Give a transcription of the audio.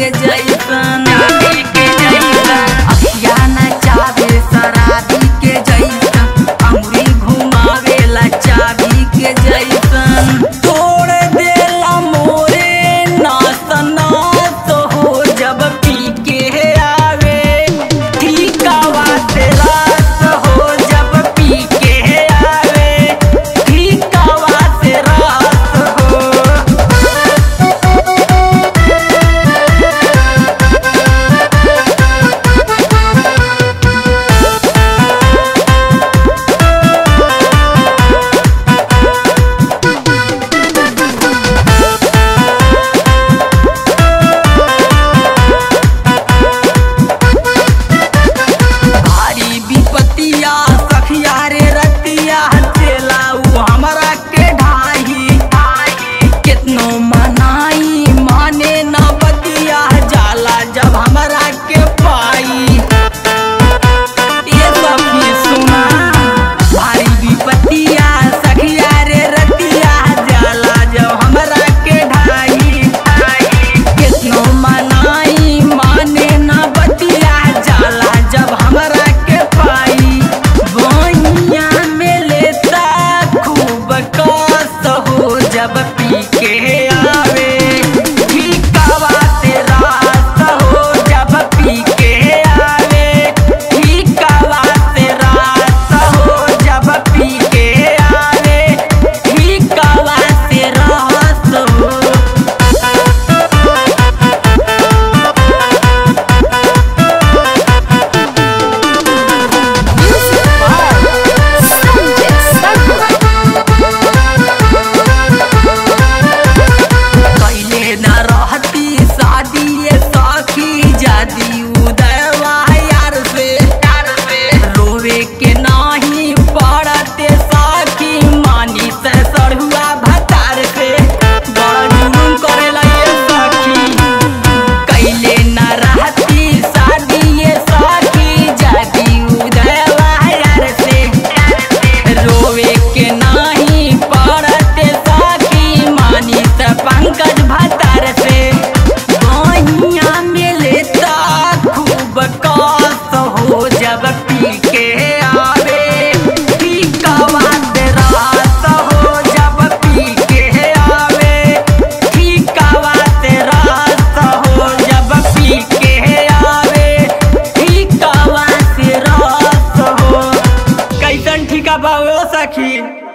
के जैसन अखिया नचावे शराबी के जैसन अंगुरी घुमावेला चाबी के जैसन तोड़ देला मोरे नास नास हो जब पी के आवे ठीकावा से रात हो जब पी के आवे ठीकावा से रात हो। जब पी के आवे ठीकावा से रात हो जब पी के आवे ठीकावा से रात हो जब पी के आवे ठीकावा से रात हो। पंकज भतार से बहिया में लेता खूब कस हो जब पी के आवे ठीकावा से रात हो जब पी के आवे ठीकावा से रात हो जब पी के आवे ठीकावा से रात हो। कैसन ठीका बा सखी।